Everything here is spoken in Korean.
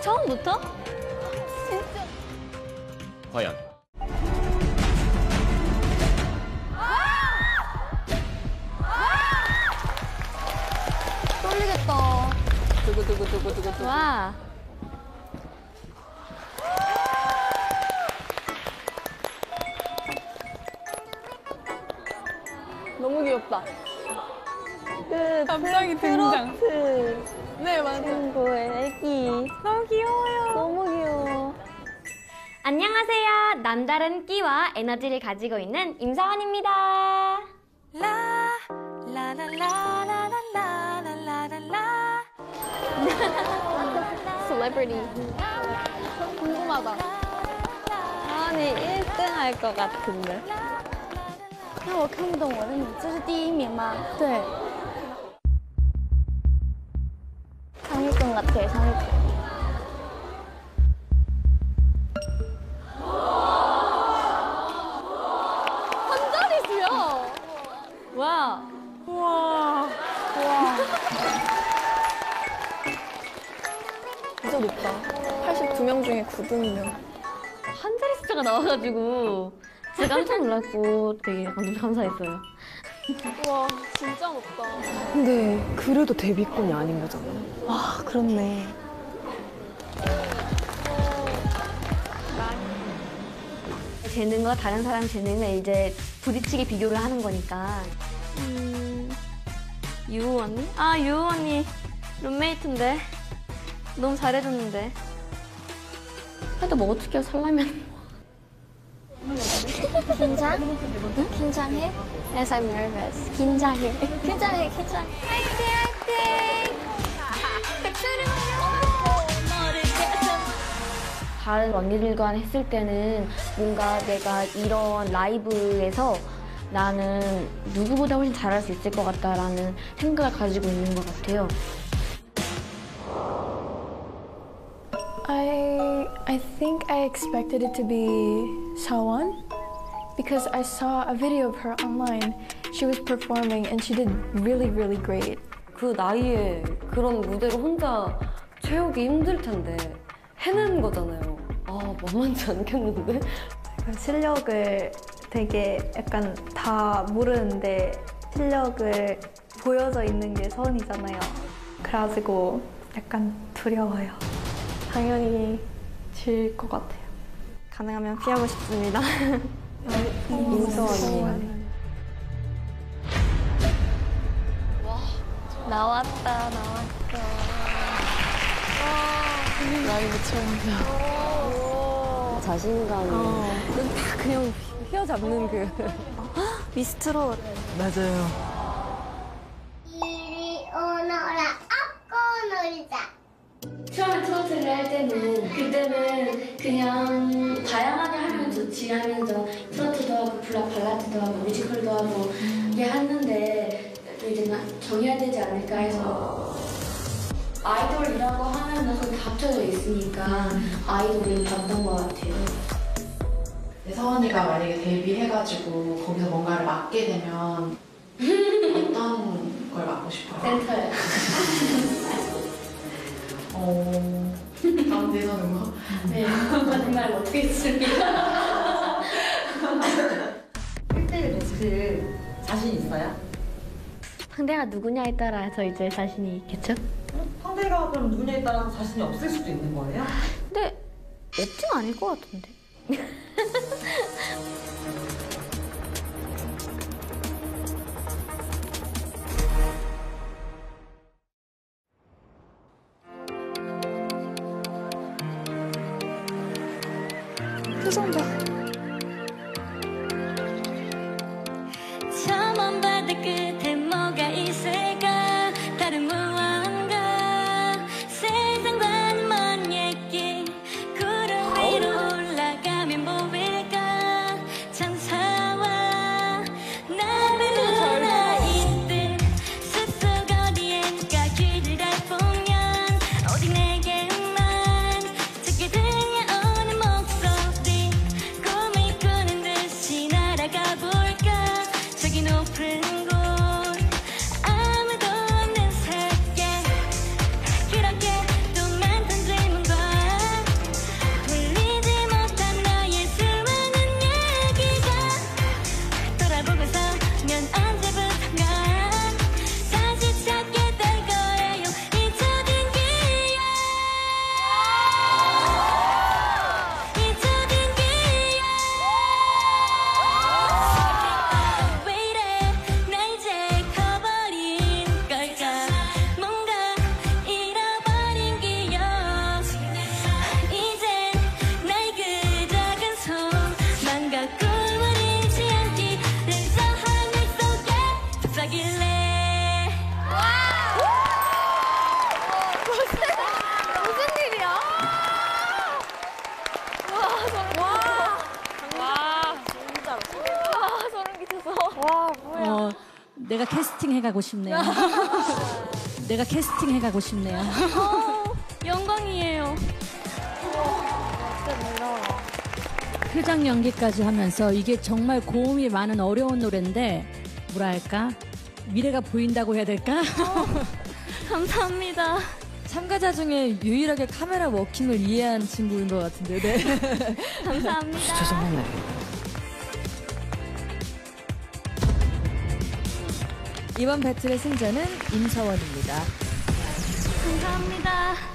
처음부터? 진짜. 과연 떨리겠다. 두구두구두구두구. 와. 너무 귀엽다. 갑자기 등장. 트로트. 네, 맞아요. 친구의 애기. 너무 귀여워요. 너무 귀여워. 안녕하세요. 남다른 끼와 에너지를 가지고 있는 임서원입니다. 셀레브리티. 궁금하다. 아니 1등 할 것 같은데. 那我看不懂我的你，这是第一名吗？ 对. 상위권 같아, 상위권. 한자리수야. 와. 우와. 진짜 높다. 82명 중에 9등이면. 한 자리 숫자가 나와가지고 진짜 깜짝 놀랐고 되게 완전 감사했어요. 우와, 진짜 높다. 근데 그래도 데뷔권이 아닌 거잖아. 아, 그렇네. 재능과 다른 사람 재능을 이제 부딪히게 비교를 하는 거니까. 유우 언니? 아, 유우 언니 룸메이트인데 너무 잘해줬는데. 그래도 뭐 어떻게 살라면. 긴장? 응? 긴장해? Yes, I'm nervous. 긴장해. 긴장해, 긴장해. 화이팅, 화이팅! 다른 언니들과 했을 때는 뭔가 내가 이런 라이브에서 나는 누구보다 훨씬 잘할 수 있을 것 같다라는 생각을 가지고 있는 것 같아요. I think I expected it to be Shawan because I saw a video of her online. She was performing and she did really, really great. 그 나이에 그런 무대를 혼자 채우기 힘들 텐데 해낸 거잖아요. 아, 만만치 않겠는데? 실력을 되게 약간 다 모르는데 실력을 보여져 있는 게 서은이잖아요. 그래가지고 약간 두려워요. 당연히 질 것 같아요. 가능하면 피하고 싶습니다. 임서원님. 나왔다. 라이브 처음이야. 자신감이. 다 그냥 휘어잡는 그. 미스트롯. 맞아요. 이리 오너라 업고 놀자. 처음에 트로트를 할 때는 그때는 그냥 다양하게 하면 좋지 하면서 트로트도 하고 발라드도 하고 뮤지컬도 하고 이게 했는데 또 이제 정해야 되지 않을까 해서 아이돌 이런 거 하면은 거기 다 합쳐져 있으니까 아이돌을 봤던 것 같아요. 서원이가 만약에 데뷔해가지고 거기서 뭔가를 맡게 되면 어떤 걸 맡고 싶어요? 센터요. 가운데서는 뭐? 네, 정말 어떻게 했습니까? 1대1 베스트 자신 있어요? 상대가 누구냐에 따라서 이제 자신이 있겠죠? 상대가 그럼 누구냐에 따라서 자신이 없을 수도 있는 거예요? 근데 없진 않을 것 같은데. 표정 봐. 저 먼 바다 끝에 뭐가 있을까 다른 무언가 세상과는 먼 얘기 구름 위로 올라가면 보일까 천사와 나비는 아이들 숲속 어디엔가 길을 보면 오직 내게만 작게 들려오는 목소리 내가 캐스팅 해가고 싶네요. 내가 캐스팅 해가고 싶네요. 영광이에요. 표정 연기까지 하면서 이게 정말 고음이 많은 어려운 노래인데 뭐랄까 미래가 보인다고 해야 될까? 감사합니다. 참가자 중에 유일하게 카메라 워킹을 이해한 친구인 것 같은데. 네. 감사합니다. 진짜 성공네. 이번 배틀의 승자는 임서원입니다. 감사합니다.